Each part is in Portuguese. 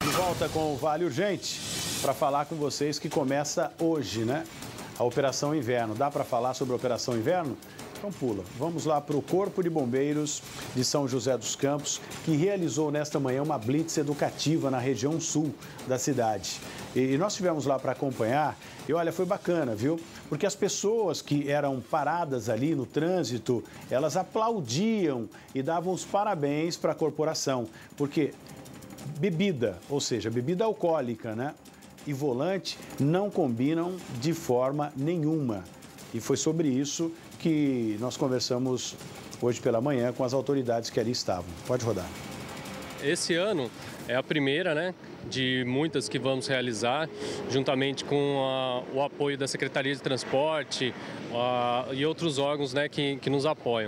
De volta com o Vale Urgente para falar com vocês que começa hoje, né? A Operação Inverno. Dá para falar sobre a Operação Inverno? Então pula. Vamos lá para o Corpo de Bombeiros de São José dos Campos, que realizou nesta manhã uma blitz educativa na região sul da cidade. E nós estivemos lá para acompanhar e olha, foi bacana, viu? Porque as pessoas que eram paradas ali no trânsito, elas aplaudiam e davam os parabéns para a corporação. Porque bebida, ou seja, bebida alcoólica, né? E volante não combinam de forma nenhuma. E foi sobre isso que nós conversamos hoje pela manhã com as autoridades que ali estavam. Pode rodar. Esse ano é a primeira, né, de muitas que vamos realizar, juntamente com o apoio da Secretaria de Transporte e outros órgãos, né, que nos apoiam.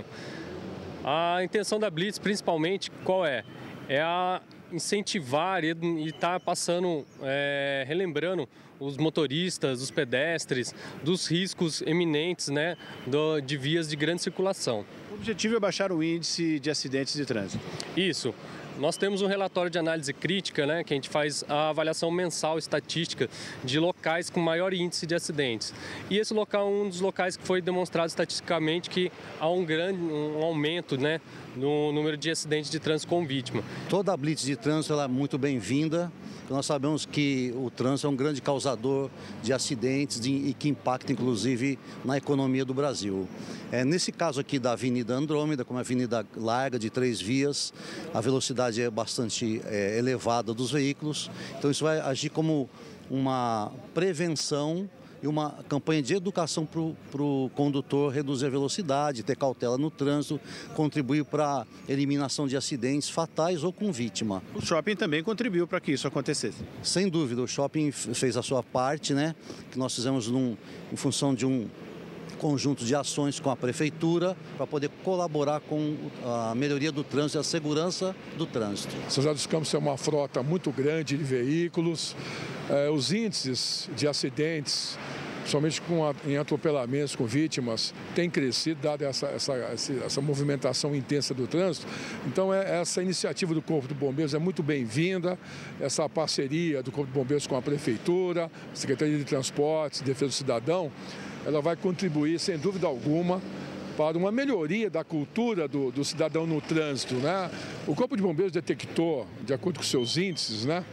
A intenção da Blitz, principalmente, qual é? É a incentivar e estar passando, relembrando os motoristas, os pedestres, dos riscos eminentes, né, de vias de grande circulação. O objetivo é baixar o índice de acidentes de trânsito. Isso. Nós temos um relatório de análise crítica, né, que a gente faz a avaliação mensal estatística de locais com maior índice de acidentes. E esse local é um dos locais que foi demonstrado estatisticamente que há um aumento, né, no número de acidentes de trânsito com vítima. Toda a blitz de trânsito ela é muito bem-vinda. Nós sabemos que o trânsito é um grande causador de acidentes e que impacta, inclusive, na economia do Brasil. Nesse caso aqui da Avenida Andrômeda, como é uma avenida larga de 3 vias, a velocidade é bastante elevada dos veículos. Então isso vai agir como uma prevenção e uma campanha de educação para o condutor reduzir a velocidade, ter cautela no trânsito, contribuir para a eliminação de acidentes fatais ou com vítima. O shopping também contribuiu para que isso acontecesse. Sem dúvida, o shopping fez a sua parte, né? Que nós fizemos em função de um conjunto de ações com a prefeitura para poder colaborar com a melhoria do trânsito e a segurança do trânsito. São José dos Campos é uma frota muito grande de veículos. Os índices de acidentes, somente em atropelamentos com vítimas, tem crescido, dada essa movimentação intensa do trânsito. Então, essa iniciativa do Corpo de Bombeiros é muito bem-vinda, essa parceria do Corpo de Bombeiros com a Prefeitura, Secretaria de Transportes, Defesa do Cidadão, ela vai contribuir, sem dúvida alguma, para uma melhoria da cultura do cidadão no trânsito, né? O Corpo de Bombeiros detectou, de acordo com seus índices, né,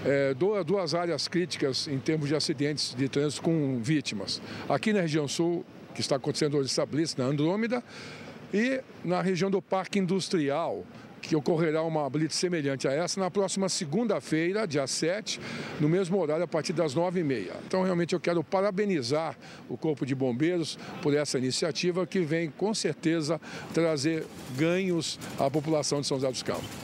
duas áreas críticas em termos de acidentes de trânsito com vítimas. Aqui na região sul, que está acontecendo hoje essa blitz, na Andrômeda, e na região do Parque Industrial, que ocorrerá uma blitz semelhante a essa na próxima segunda-feira, dia 7, no mesmo horário, a partir das 9h30. Então, realmente, eu quero parabenizar o Corpo de Bombeiros por essa iniciativa que vem, com certeza, trazer ganhos à população de São José dos Campos.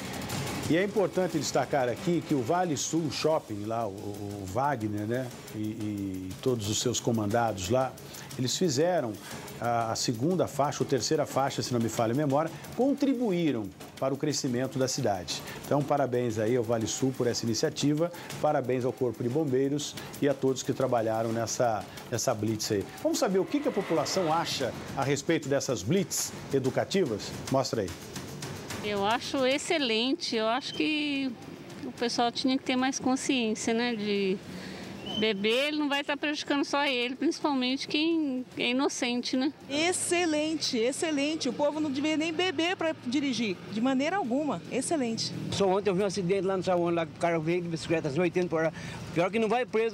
E é importante destacar aqui que o Vale Sul Shopping, lá, o Wagner, né, e todos os seus comandados lá, eles fizeram a segunda faixa, ou terceira faixa, se não me falha a memória, contribuíram para o crescimento da cidade. Então, parabéns aí ao Vale Sul por essa iniciativa, parabéns ao Corpo de Bombeiros e a todos que trabalharam nessa blitz aí. Vamos saber o que a população acha a respeito dessas blitz educativas? Mostra aí. Eu acho excelente, eu acho que o pessoal tinha que ter mais consciência, né, de beber, ele não vai estar prejudicando só ele, principalmente quem é inocente, né? Excelente, excelente. O povo não devia nem beber para dirigir, de maneira alguma. Excelente. Só ontem eu vi um acidente lá no Saúde, lá que o cara veio de bicicleta, 80 por hora. Pior que não vai preso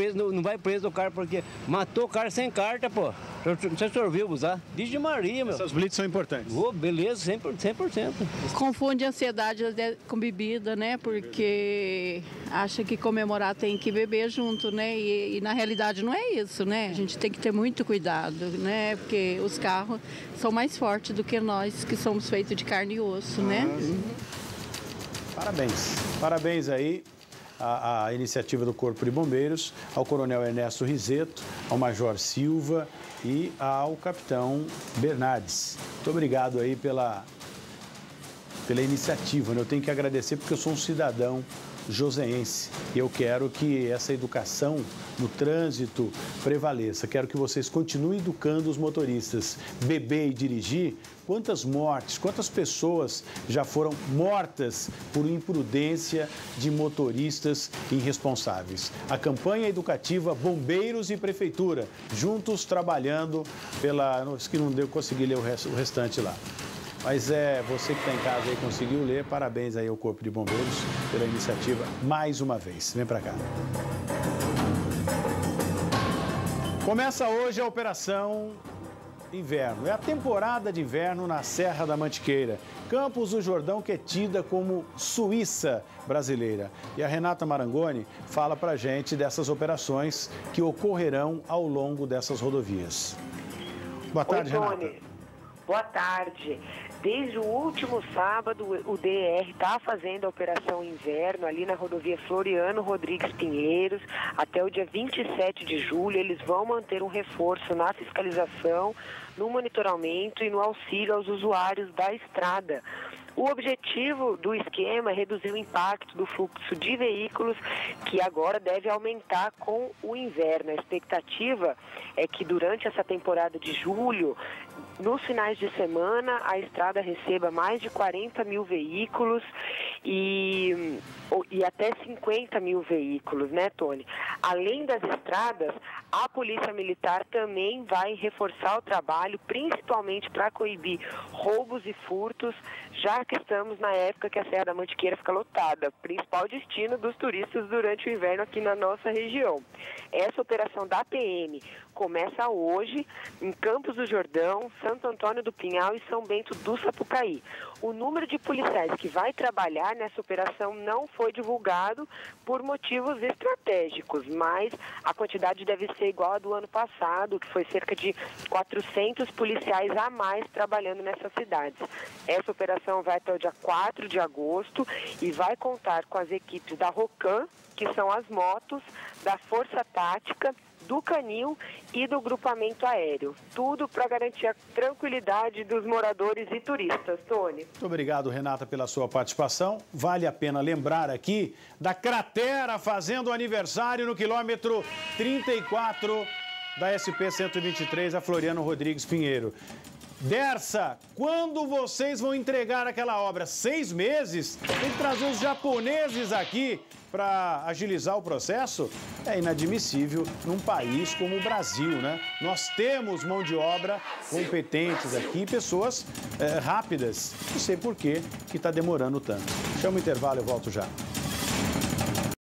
o cara porque matou o cara sem carta, pô. Não sei se o senhor viu usar. Virgem Maria, meu. Essas blitz são importantes. Beleza, 100%. Confunde ansiedade com bebida, né? Porque acha que comemorar tem que beber junto, né? E na realidade não é isso, né? A gente tem que ter muito cuidado, né? Porque os carros são mais fortes do que nós, que somos feitos de carne e osso, né? Parabéns. Parabéns aí à iniciativa do Corpo de Bombeiros, ao Coronel Ernesto Rizeto, ao Major Silva e ao Capitão Bernardes. Muito obrigado aí pela iniciativa, né? Eu tenho que agradecer porque eu sou um cidadão joseense. E eu quero que essa educação no trânsito prevaleça. Quero que vocês continuem educando os motoristas. Beber e dirigir, quantas mortes, quantas pessoas já foram mortas por imprudência de motoristas irresponsáveis. A campanha educativa Bombeiros e Prefeitura, juntos trabalhando pela... Acho que não deu, consegui ler o restante lá. Mas você que está em casa e conseguiu ler, parabéns aí ao Corpo de Bombeiros pela iniciativa mais uma vez. Vem para cá. Começa hoje a Operação Inverno. É a temporada de inverno na Serra da Mantiqueira. Campos do Jordão, que é tida como Suíça brasileira. E a Renata Marangoni fala para a gente dessas operações que ocorrerão ao longo dessas rodovias. Boa tarde, Renata. Boa tarde. Desde o último sábado, o DR está fazendo a Operação Inverno ali na rodovia Floriano Rodrigues Pinheiros. Até o dia 27 de julho, eles vão manter um reforço na fiscalização, no monitoramento e no auxílio aos usuários da estrada. O objetivo do esquema é reduzir o impacto do fluxo de veículos, que agora deve aumentar com o inverno. A expectativa é que durante essa temporada de julho, nos finais de semana, a estrada receba mais de 40 mil veículos e até 50 mil veículos, né, Tony? Além das estradas, a Polícia Militar também vai reforçar o trabalho, principalmente para coibir roubos e furtos, já que estamos na época que a Serra da Mantiqueira fica lotada, principal destino dos turistas durante o inverno aqui na nossa região. Essa operação da PM começa hoje em Campos do Jordão, Santo Antônio do Pinhal e São Bento do Sapucaí. O número de policiais que vai trabalhar nessa operação não foi divulgado por motivos estratégicos, mas a quantidade deve ser igual à do ano passado, que foi cerca de 400 policiais a mais trabalhando nessas cidades. Essa operação vai até o dia 4 de agosto e vai contar com as equipes da ROCAM, que são as motos, da Força Tática, do Canil e do grupamento aéreo. Tudo para garantir a tranquilidade dos moradores e turistas, Tony. Muito obrigado, Renata, pela sua participação. Vale a pena lembrar aqui da cratera fazendo aniversário no quilômetro 34 da SP-123, a Floriano Rodrigues Pinheiro. Dersa, quando vocês vão entregar aquela obra? 6 meses? Tem que trazer os japoneses aqui para agilizar o processo? É inadmissível num país como o Brasil, né? Nós temos mão de obra competentes aqui, pessoas rápidas. Não sei por que está demorando tanto. Chama o intervalo, eu volto já.